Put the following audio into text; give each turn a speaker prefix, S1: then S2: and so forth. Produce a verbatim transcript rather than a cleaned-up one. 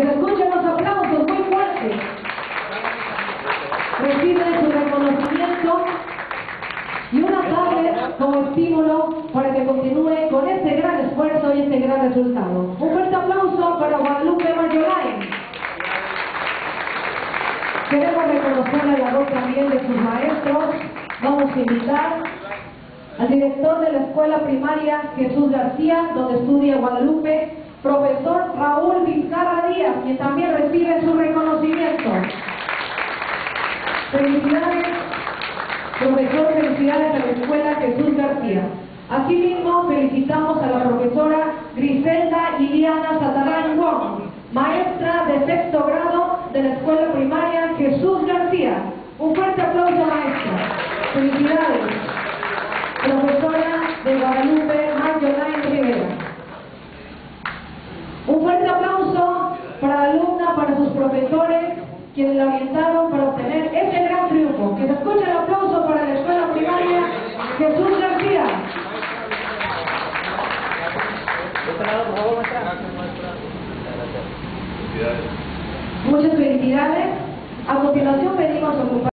S1: Que se escuchen los aplausos muy fuertes. Reciben su reconocimiento y una tablet como estímulo para que continúe con este gran esfuerzo y este gran resultado. Un fuerte aplauso para Guadalupe Mayolain. Queremos reconocer la labor también de sus maestros. Vamos a invitar al director de la escuela primaria Jesús García, donde estudia Guadalupe, profesor Raúl Vizcarra Díaz, quien también recibe su reconocimiento. Felicidades, profesor, felicidades a la escuela Jesús García. Asimismo, felicitamos a la profesora Griselda Iliana Satarán Wong, maestra de sexto grado de la escuela primaria Jesús García. Un fuerte aplauso, maestra. Felicidades, profesora de Guadalupe Mayolain Rivera. Un fuerte aplauso para la alumna, para sus profesores, quienes la orientaron para obtener este gran triunfo. Que se escuche el aplauso para la escuela primaria Jesús García. Muchas felicidades. A continuación pedimos a su